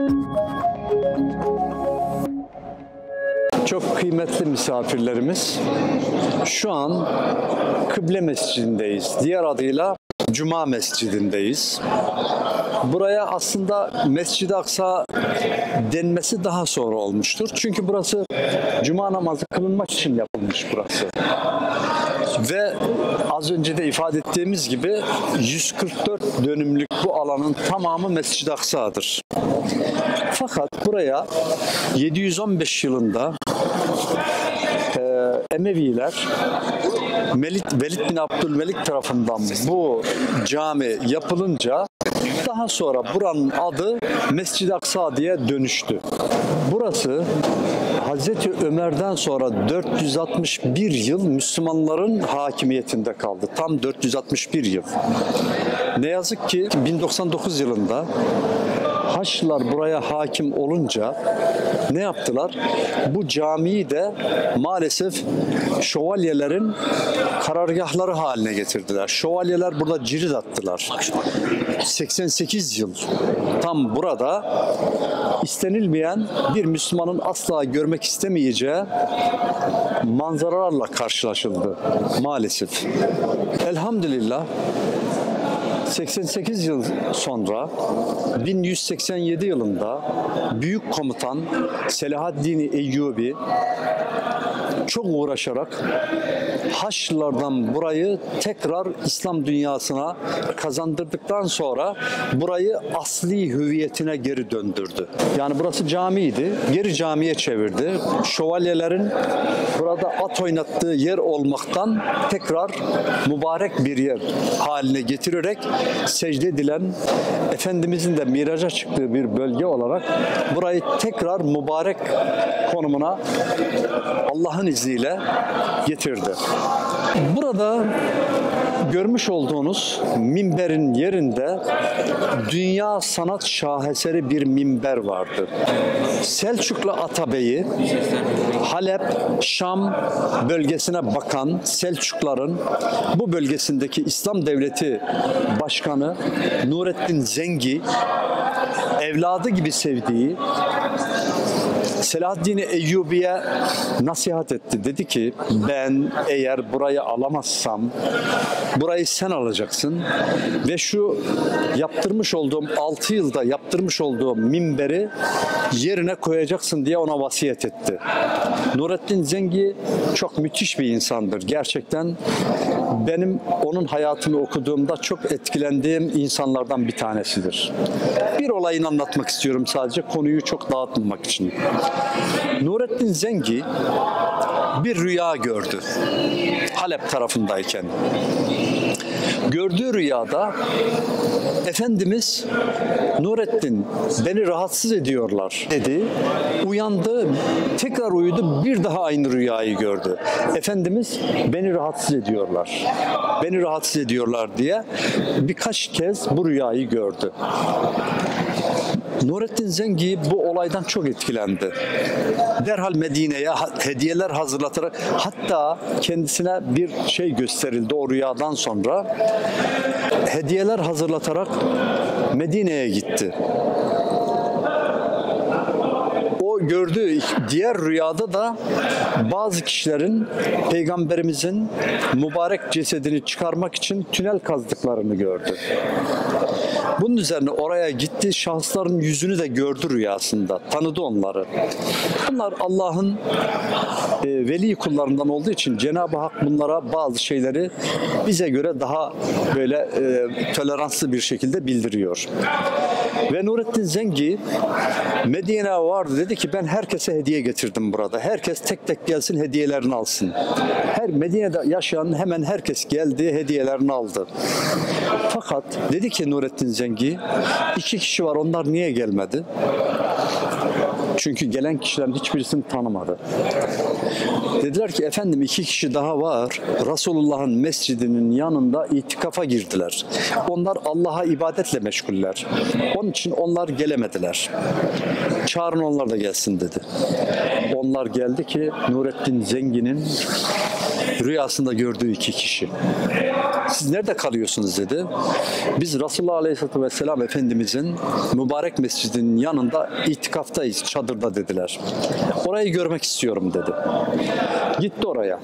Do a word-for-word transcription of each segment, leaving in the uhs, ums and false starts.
Çok kıymetli misafirlerimiz, şu an Kıble Mescidindeyiz. Diğer adıyla Cuma Mescidindeyiz. Buraya aslında Mescid-i Aksa denmesi daha sonra olmuştur. Çünkü burası Cuma namazı kılınmak için yapılmış burası. Ve az önce de ifade ettiğimiz gibi yüz kırk dört dönümlük bu alanın tamamı Mescid-i Aksa'dır. Fakat buraya yedi yüz on beş yılında e, Emeviler Melik, Velid bin Abdülmelik tarafından bu cami yapılınca daha sonra buranın adı Mescid-i Aksa diye dönüştü. Burası Hazreti Ömer'den sonra dört yüz altmış bir yıl Müslümanların hakimiyetinde kaldı. Tam dört yüz altmış bir yıl. Ne yazık ki bin doksan dokuz yılında Haçlılar buraya hakim olunca ne yaptılar? Bu camiyi de maalesef şövalyelerin karargahları haline getirdiler. Şövalyeler burada cirit attılar. seksen sekiz yıl tam burada istenilmeyen, bir Müslümanın asla görmek istemeyeceği manzaralarla karşılaşıldı maalesef. Elhamdülillah seksen sekiz yıl sonra bin yüz seksen yedi yılında Büyük Komutan Selahaddin Eyyubi çok uğraşarak Haçlılardan burayı tekrar İslam dünyasına kazandırdıktan sonra burayı asli hüviyetine geri döndürdü. Yani burası camiydi, geri camiye çevirdi. Şövalyelerin burada at oynattığı yer olmaktan tekrar mübarek bir yer haline getirerek secde edilen, Efendimizin de miraca çıktığı bir bölge olarak burayı tekrar mübarek konumuna Allah'ın izniyle getirdi. Burada görmüş olduğunuz minberin yerinde dünya sanat şaheseri bir minber vardı. Selçuklu Atabey'i Halep, Şam bölgesine bakan Selçukların bu bölgesindeki İslam Devleti Başkanı Nurettin Zengi evladı gibi sevdiği Selahaddin Eyyubi'ye nasihat etti. Dedi ki ben eğer burayı alamazsam burayı sen alacaksın ve şu yaptırmış olduğum altı yılda yaptırmış olduğum minberi yerine koyacaksın diye ona vasiyet etti. Nurettin Zengi çok müthiş bir insandır. Gerçekten benim onun hayatını okuduğumda çok etkilendiğim insanlardan bir tanesidir. Bir olayını anlatmak istiyorum sadece, konuyu çok dağıtmamak için. Nurettin Zengi bir rüya gördü Halep tarafındayken. Gördüğü rüyada Efendimiz Nurettin beni rahatsız ediyorlar dedi. Uyandı, tekrar uyudu, bir daha aynı rüyayı gördü. Efendimiz beni rahatsız ediyorlar. Beni rahatsız ediyorlar diye birkaç kez bu rüyayı gördü. Nurettin Zengi bu olaydan çok etkilendi. Derhal Medine'ye hediyeler hazırlatarak, hatta kendisine bir şey gösterildi o rüyadan sonra, hediyeler hazırlatarak Medine'ye gitti. O gördüğü diğer rüyada da bazı kişilerin Peygamberimizin mübarek cesedini çıkarmak için tünel kazdıklarını gördü. Bunun üzerine oraya gitti, şahısların yüzünü de gördü rüyasında, tanıdı onları. Bunlar Allah'ın e, veli kullarından olduğu için Cenab-ı Hak bunlara bazı şeyleri bize göre daha böyle e, toleranslı bir şekilde bildiriyor. Ve Nurettin Zengi Medine'ye vardı, dedi ki ben herkese hediye getirdim burada. Herkes tek tek gelsin, hediyelerini alsın. Her Medine'de yaşayan hemen herkes geldi, hediyelerini aldı. Fakat dedi ki Nurettin Zengi, iki kişi var, onlar niye gelmedi? Çünkü gelen kişilerin hiçbirisini tanımadı. Dediler ki efendim iki kişi daha var. Resulullah'ın mescidinin yanında itikafa girdiler. Onlar Allah'a ibadetle meşguller. Onun için onlar gelemediler. Çağırın onlar da gelsin dedi. Onlar geldi ki Nurettin Zengi'nin rüyasında gördüğü iki kişi. Siz nerede kalıyorsunuz dedi. Biz Resulullah Aleyhisselatü Vesselam Efendimizin mübarek mescidinin yanında itikaftayız, çadırda dediler. Orayı görmek istiyorum dedi. Gitti oraya.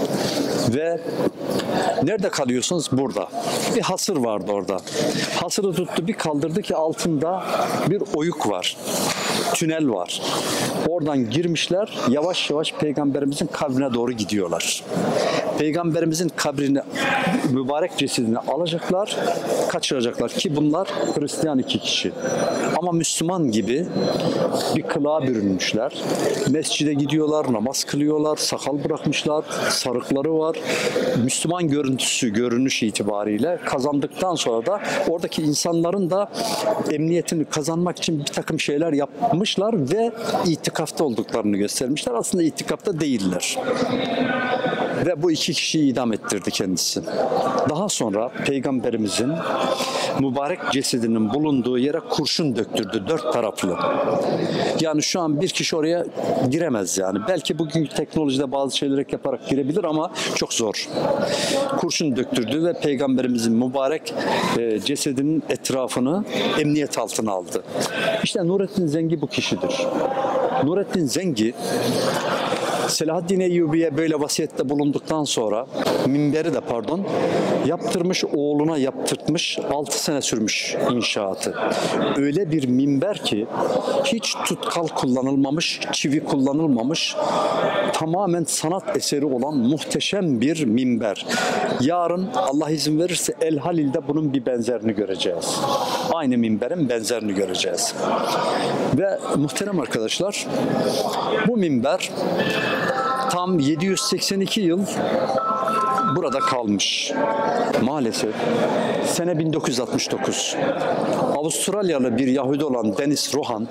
Ve nerede kalıyorsunuz? Burada. Bir hasır vardı orada. Hasırı tuttu, bir kaldırdı ki altında bir oyuk var. Tünel var. Oradan girmişler, yavaş yavaş Peygamberimizin kabrine doğru gidiyorlar. Peygamberimizin kabrini, mübarek cesedini alacaklar, kaçıracaklar ki bunlar Hristiyan iki kişi. Ama Müslüman gibi bir kılığa bürünmüşler. Mescide gidiyorlar, namaz kılıyorlar, sakal bırakmışlar, sarıkları var. Müslüman görüntüsü, görünüş itibariyle kazandıktan sonra da oradaki insanların da emniyetini kazanmak için bir takım şeyler yapmışlar ve itikafta olduklarını göstermişler. Aslında itikafta değiller. Ve bu iki kişiyi idam ettirdi kendisi. Daha sonra Peygamberimizin mübarek cesedinin bulunduğu yere kurşun döktürdü, dört taraflı. Yani şu an bir kişi oraya giremez yani. Belki bugünkü teknolojide bazı şeyleri yaparak girebilir ama çok zor. Kurşun döktürdü ve Peygamberimizin mübarek e, cesedinin etrafını emniyet altına aldı. İşte Nurettin Zengi bu kişidir. Nurettin Zengi Selahaddin Eyyubi'ye böyle vasiyette bulunduktan sonra minberi de pardon yaptırmış, oğluna yaptırtmış, altı sene sürmüş inşaatı. Öyle bir minber ki hiç tutkal kullanılmamış, çivi kullanılmamış, tamamen sanat eseri olan muhteşem bir minber. Yarın Allah izin verirse El Halil'de bunun bir benzerini göreceğiz. Aynı minberin benzerini göreceğiz. Ve muhterem arkadaşlar, bu minber tam yedi yüz seksen iki yıl burada kalmış. Maalesef sene bin dokuz yüz altmış dokuz Avustralyalı bir Yahudi olan Dennis Rohan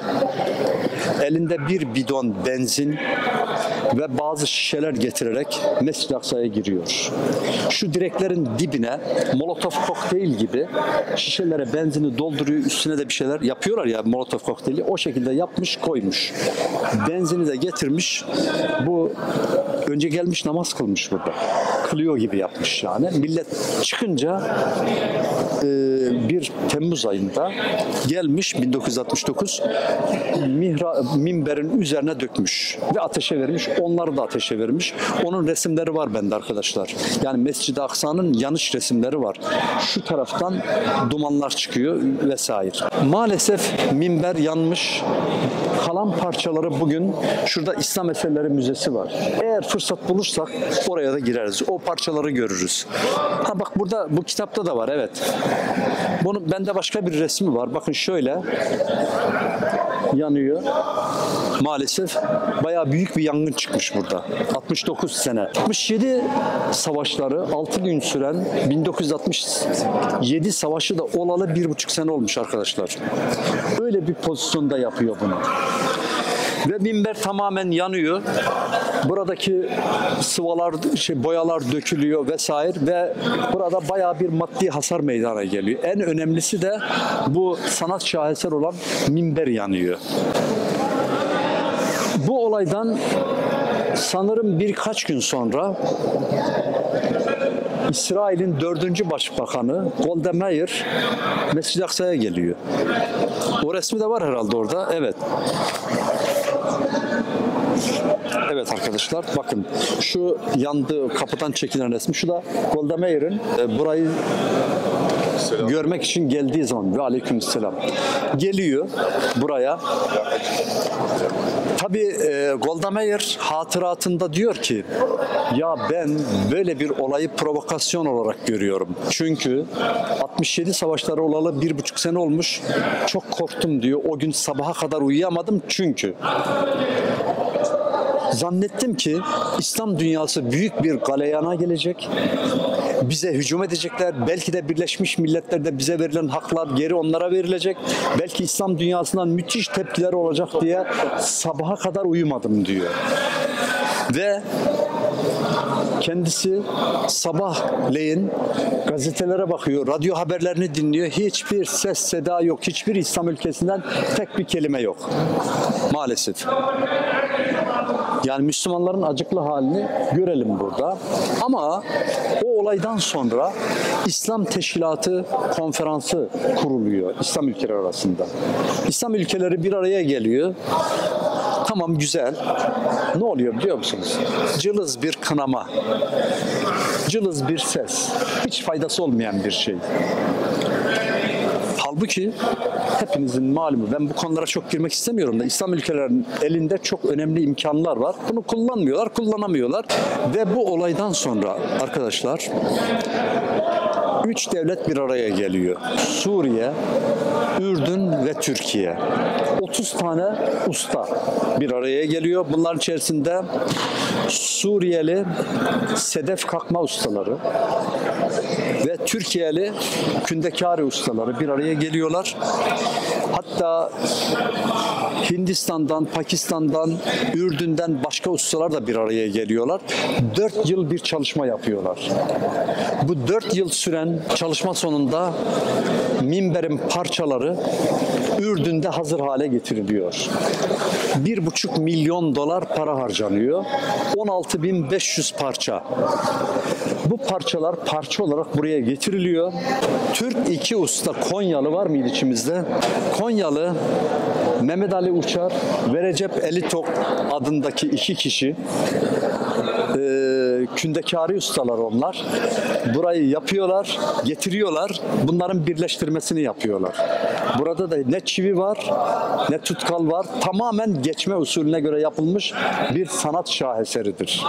elinde bir bidon benzin ve bazı şişeler getirerek Mescid-i Aksa'ya giriyor. Şu direklerin dibine Molotov kokteyl gibi şişelere benzini dolduruyor, üstüne de bir şeyler yapıyorlar ya, Molotov kokteyli o şekilde yapmış, koymuş. Benzini de getirmiş. Bu önce gelmiş namaz kılmış burada. Kılıyor gibi yapmış yani. Millet çıkınca e, bir Temmuz ayında gelmiş bin dokuz yüz altmış dokuz mihra, minberin üzerine dökmüş ve ateşe vermiş. Onları da ateşe vermiş. Onun resimleri var bende arkadaşlar. Yani Mescid-i Aksa'nın yanış resimleri var. Şu taraftan dumanlar çıkıyor vesaire. Maalesef minber yanmış. Kalan parçaları bugün şurada İslam Eserleri Müzesi var. Eğer fırsat bulursak oraya da gireriz. O parçaları görürüz. Ha bak burada bu kitapta da var, evet. Bunun bende başka bir resmi var. Bakın şöyle yanıyor. Maalesef bayağı büyük bir yangın çıkmış burada. altmış dokuz sene. altmış yedi savaşları altı gün süren bin dokuz yüz altmış yedi savaşı da olalı bir buçuk sene olmuş arkadaşlar. Öyle bir pozisyonda yapıyor bunu. Ve minber tamamen yanıyor. Buradaki sıvalar, şey, boyalar dökülüyor vesaire ve burada bayağı bir maddi hasar meydana geliyor. En önemlisi de bu sanat şaheser olan minber yanıyor. Bu olaydan sanırım birkaç gün sonra İsrail'in dördüncü başbakanı Golda Meir Mescid-i Aksa'ya geliyor. O resmi de var herhalde orada. Evet. Evet arkadaşlar bakın şu yandığı kapıdan çekilen resmi, şu da Golda Meir'in e, burayı Selam. Görmek için geldiği zaman ve aleykümselam geliyor buraya. Tabii e, Golda Meir hatıratında diyor ki ya ben böyle bir olayı provokasyon olarak görüyorum. Çünkü altmış yedi savaşları olalı bir buçuk sene olmuş. Çok korktum diyor. O gün sabaha kadar uyuyamadım çünkü zannettim ki İslam dünyası büyük bir galeyana gelecek. Bize hücum edecekler. Belki de Birleşmiş Milletler'de bize verilen haklar geri onlara verilecek. Belki İslam dünyasından müthiş tepkiler olacak diye sabaha kadar uyumadım diyor. Ve kendisi sabahleyin gazetelere bakıyor, radyo haberlerini dinliyor. Hiçbir ses seda yok. Hiçbir İslam ülkesinden tek bir kelime yok. Maalesef. Yani Müslümanların acıklı halini görelim burada. Ama o olaydan sonra İslam Teşkilatı konferansı kuruluyor İslam ülkeleri arasında. İslam ülkeleri bir araya geliyor. Tamam, güzel. Ne oluyor biliyor musunuz? Cılız bir kınama. Cılız bir ses. Hiç faydası olmayan bir şey. Halbuki hepinizin malumu, ben bu konulara çok girmek istemiyorum da İslam ülkelerinin elinde çok önemli imkanlar var. Bunu kullanmıyorlar, kullanamıyorlar. Ve bu olaydan sonra arkadaşlar üç devlet bir araya geliyor. Suriye, Ürdün ve Türkiye. otuz tane usta bir araya geliyor. Bunların içerisinde Suriyeli sedef kakma ustaları ve Türkiye'li kündekari ustaları bir araya geliyorlar. Hatta Hindistan'dan, Pakistan'dan, Ürdün'den başka ustalar da bir araya geliyorlar. Dört yıl bir çalışma yapıyorlar. Bu dört yıl süren çalışma sonunda minberin parçaları Ürdün'de hazır hale getiriliyor. Bir buçuk milyon dolar para harcanıyor. on altı bin beş yüz parça. Bu parçalar parça olarak buraya getiriliyor. Türk iki usta Konyalı var mıydı içimizde? Konyalı Mehmet Ali Uçar ve Recep Elitok adındaki iki kişi, e, kündekari ustalar onlar. Burayı yapıyorlar, getiriyorlar. Bunların birleştirmesini yapıyorlar. Burada da ne çivi var, ne tutkal var. Tamamen geçme usulüne göre yapılmış bir sanat şaheseridir.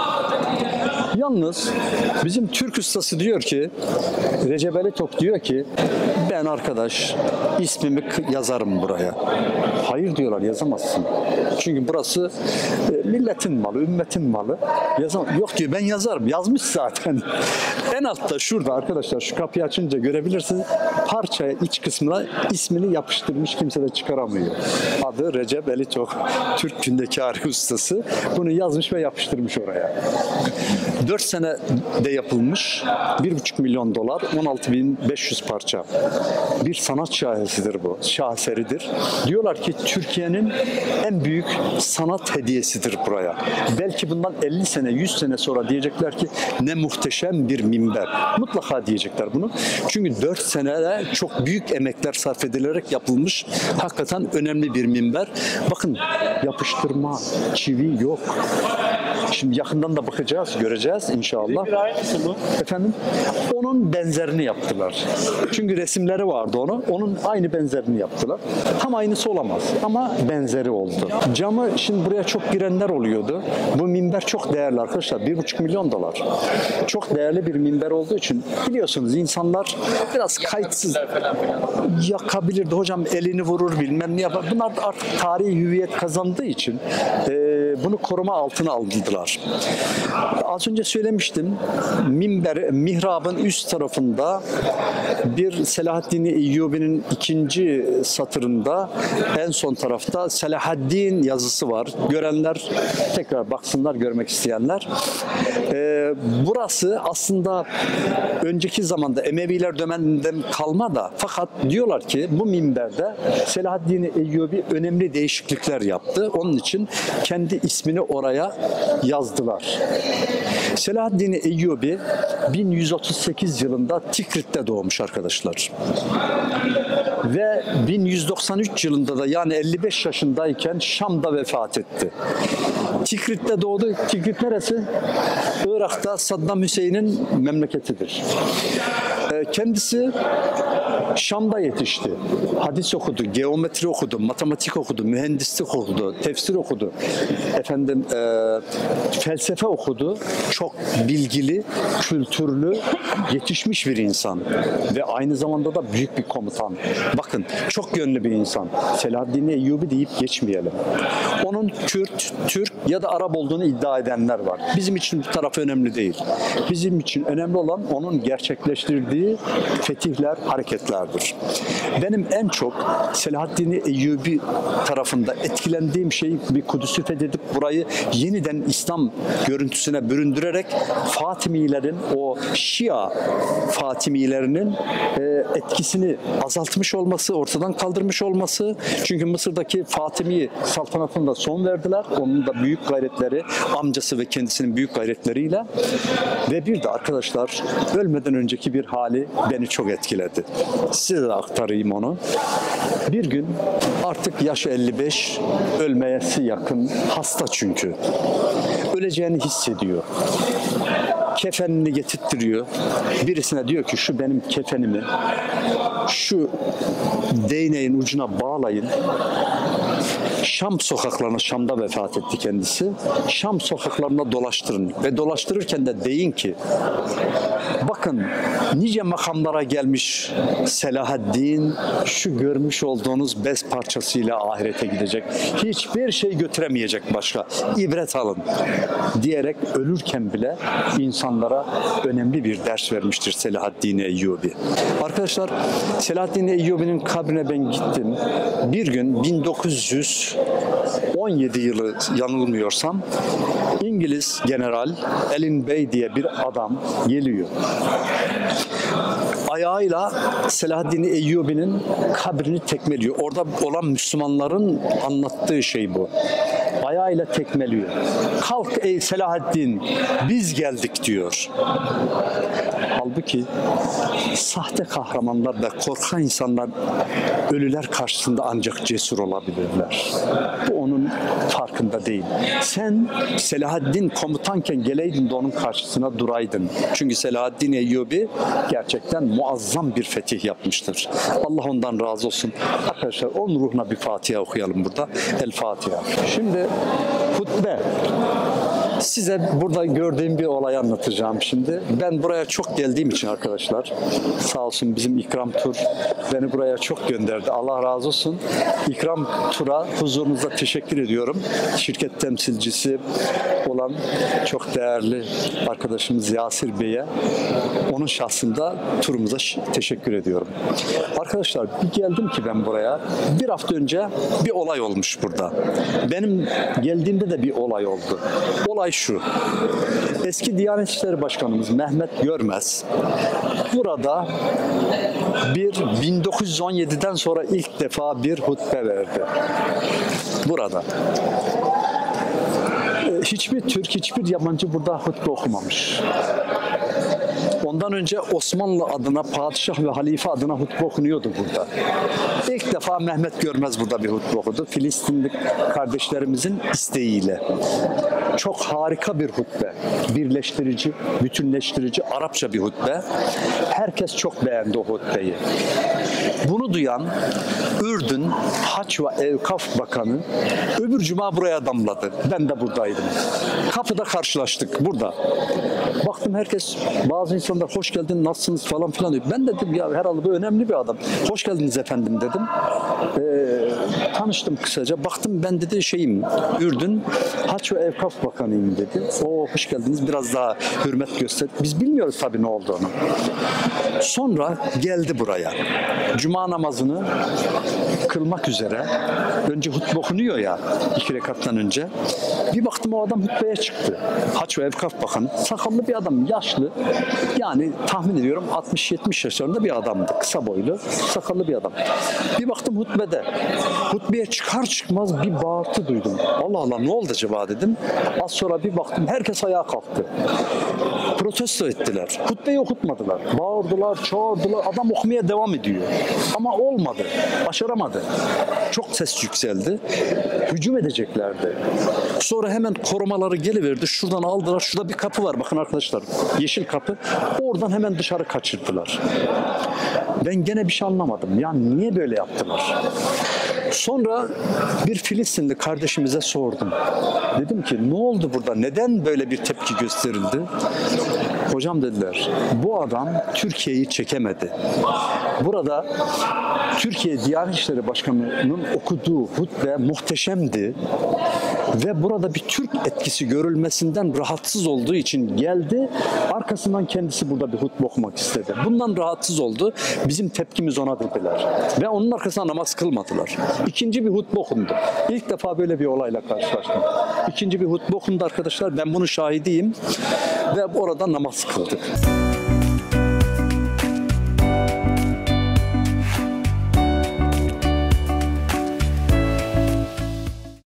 Yalnız bizim Türk ustası diyor ki, Recep Elitok diyor ki, ben arkadaş ismimi yazarım buraya. Hayır diyorlar, yazamazsın. Çünkü burası e, milletin malı, ümmetin malı. Yazam Yok diyor, ben yazarım. Yazmış zaten. En altta şurada arkadaşlar, şu kapıyı açınca görebilirsiniz. Parçaya iç kısmına ismini yapıştırmış, kimse de çıkaramıyor. Adı Recep Elitok. Türk kündekari ustası. Bunu yazmış ve yapıştırmış oraya. Dört sene de yapılmış. Bir buçuk milyon dolar, on altı bin beş yüz parça. Bir sanat şahesidir bu. Şaheseridir. Diyorlar ki Türkiye'nin en büyük sanat hediyesidir buraya. Belki bundan elli sene, yüz sene sonra diyecekler ki ne muhteşem bir minber. Mutlaka diyecekler bunu. Çünkü dört senede çok büyük emekler sarf edilerek yapılmış hakikaten önemli bir minber. Bakın, yapıştırma, çivi yok. Şimdi yakından da bakacağız, göreceğiz inşallah. Bir aynısı bu. Efendim? Onun benzerini yaptılar. Çünkü resimleri vardı onun. Onun aynı benzerini yaptılar. Tam aynısı olamaz ama benzeri oldu. Camı şimdi buraya çok girenler oluyordu. Bu minber çok değerli arkadaşlar. Bir buçuk milyon dolar. Çok değerli bir minber olduğu için biliyorsunuz insanlar biraz kayıtsız yakabilirdi. Hocam elini vurur, bilmem ne yapar. Bunlar da artık tarihi hüviyet kazandığı için e, bunu koruma altına aldılar. Az önce söylemiştim. Minber, mihrabın üst tarafında bir Selahaddin Eyyubi'nin ikinci satırında en son tarafta Selahaddin yazısı var. Görenler tekrar baksınlar, görmek isteyenler. Ee, burası aslında önceki zamanda Emeviler döneminden kalma da, fakat diyorlar ki bu minberde Selahaddin Eyyubi önemli değişiklikler yaptı. Onun için kendi ismini oraya yazdılar. Selahaddin Eyyubi bin yüz otuz sekiz yılında Tikrit'te doğmuş arkadaşlar. Ve bin yüz doksan üç yılında da, yani elli beş yaşındayken Şam'da vefat etti. Tikrit'te doğdu. Tikrit neresi? Irak'ta Saddam Hüseyin'in memleketidir. Kendisi Şam'da yetişti. Hadis okudu, geometri okudu, matematik okudu, mühendislik okudu, tefsir okudu. Efendim e, felsefe okudu. Çok bilgili, kültürlü, yetişmiş bir insan. Ve aynı zamanda da büyük bir komutan. Bakın, çok yönlü bir insan. Selahaddin Eyyubi deyip geçmeyelim. Onun Kürt, Türk ya da Arap olduğunu iddia edenler var. Bizim için bu tarafı önemli değil. Bizim için önemli olan onun gerçekleştirdiği fetihler, hareketler. yapmışlardır. Benim en çok Selahaddin Eyyubi tarafında etkilendiğim şey bir Kudüs'ü fethedip burayı yeniden İslam görüntüsüne büründürerek Fatimilerin, o Şia Fatimilerinin e, etkisini azaltmış olması, ortadan kaldırmış olması. Çünkü Mısır'daki Fatimi saltanatına da son verdiler. Onun da büyük gayretleri, amcası ve kendisinin büyük gayretleriyle. Ve bir de arkadaşlar, ölmeden önceki bir hali beni çok etkiledi. Size de aktarayım onu. Bir gün artık yaş elli beş, ölmeyesi yakın, hasta çünkü. Öleceğini hissediyor. Kefenini getirttiriyor. Birisine diyor ki şu benim kefenimi şu değneğin ucuna bağlayın. Şam sokaklarına, Şam'da vefat etti kendisi. Şam sokaklarına dolaştırın ve dolaştırırken de deyin ki bakın nice makamlara gelmiş Selahaddin şu görmüş olduğunuz bez parçasıyla ahirete gidecek. Hiçbir şey götüremeyecek başka. İbret alın diyerek ölürken bile insanlara önemli bir ders vermiştir Selahaddin Eyyubi. Arkadaşlar, Selahaddin Eyyubi'nin kabrine ben gittim. Bir gün bin dokuz yüz on yedi yılı yanılmıyorsam İngiliz General Elin Bey diye bir adam geliyor. Ayağıyla Selahaddin Eyyubi'nin kabrini tekmeliyor. Orada olan Müslümanların anlattığı şey bu. Ayağıyla tekmeliyor. Kalk ey Selahaddin, biz geldik diyor. Halbuki sahte kahramanlar da korkan insanlar ölüler karşısında ancak cesur olabilirler. Bu onun farkında değil. Sen Selahaddin komutanken geleydin de onun karşısına duraydın. Çünkü Selahaddin Eyyubi gerçekten muazzam bir fetih yapmıştır. Allah ondan razı olsun. Arkadaşlar onun ruhuna bir Fatiha okuyalım burada. El Fatiha. Şimdi hutbe. Size burada gördüğüm bir olayı anlatacağım şimdi. Ben buraya çok geldiğim için arkadaşlar, sağ olsun bizim İkram Tur beni buraya çok gönderdi. Allah razı olsun. İkram Tur'a huzurunuzda teşekkür ediyorum. Şirket temsilcisi olan çok değerli arkadaşımız Yasir Bey'e, onun şahsında turumuza teşekkür ediyorum. Arkadaşlar bir geldim ki ben buraya, bir hafta önce bir olay olmuş burada. Benim geldiğimde de bir olay oldu. Olay şu. Eski Diyanet İşleri Başkanımız Mehmet Görmez burada bir bin dokuz yüz on yedi'den sonra ilk defa bir hutbe verdi. Burada. Hiçbir Türk, hiçbir yabancı burada hutbe okumamış. Ondan önce Osmanlı adına, padişah ve halife adına hutbe okunuyordu burada. İlk defa Mehmet Görmez burada bir hutbe okudu. Filistinli kardeşlerimizin isteğiyle. Çok harika bir hutbe. Birleştirici, bütünleştirici, Arapça bir hutbe. Herkes çok beğendi o hutbeyi. Bunu duyan Ürdün Haç ve Evkaf Bakanı öbür cuma buraya damladı. Ben de buradaydım. Kapıda karşılaştık burada. Baktım herkes, bazı insanlar hoş geldin, nasılsınız falan filan diyor. Ben dedim ya herhalde bu önemli bir adam. Hoş geldiniz efendim dedim. Ee, tanıştım kısaca. Baktım ben dedi şeyim, Ürdün Haç ve Evkaf Bakanıyım dedi. O hoş geldiniz, biraz daha hürmet göster. Biz bilmiyoruz tabii ne olduğunu. Sonra geldi buraya. Cuma namazını kılmak üzere. Önce hutbe okunuyor ya iki rekattan önce. Bir baktım o adam hutbeye çıktı. Haç ve Evkaf Bakanı. Sakallı bir adam, yaşlı. Yani tahmin ediyorum altmış yetmiş yaşlarında bir adamdı. Kısa boylu, sakallı bir adam. Bir baktım hutbede. Hutbeye çıkar çıkmaz bir bağırtı duydum. Allah Allah ne oldu acaba dedim. Az sonra bir baktım herkes ayağa kalktı. Protesto ettiler. Hutbeyi okutmadılar. Bağırdılar, çağırdılar. Adam okumaya devam ediyor. Ama olmadı. Başaramadı. Çok ses yükseldi. Hücum edeceklerdi. Sonra hemen korumaları geliverdi. Şuradan aldılar. Şurada bir kapı var. Bakın arkadaşlar. Yeşil kapı. Oradan hemen dışarı kaçırdılar. Ben gene bir şey anlamadım. Ya niye böyle yaptılar? Sonra bir Filistinli kardeşimize sordum. Dedim ki ne oldu burada? Neden böyle bir tepki gösterildi? Hocam dediler, bu adam Türkiye'yi çekemedi. Burada Türkiye Diyanet İşleri Başkanı'nın okuduğu hutbe muhteşemdi. ve burada bir Türk etkisi görülmesinden rahatsız olduğu için geldi. Arkasından kendisi burada bir hutbe okumak istedi. Bundan rahatsız oldu. Bizim tepkimiz ona dediler. Ve onun arkasına namaz kılmadılar. İkinci bir hutbe okundu. İlk defa böyle bir olayla karşılaştım. İkinci bir hutbe okundu arkadaşlar. Ben bunun şahidiyim. Ve orada namaz kıldık.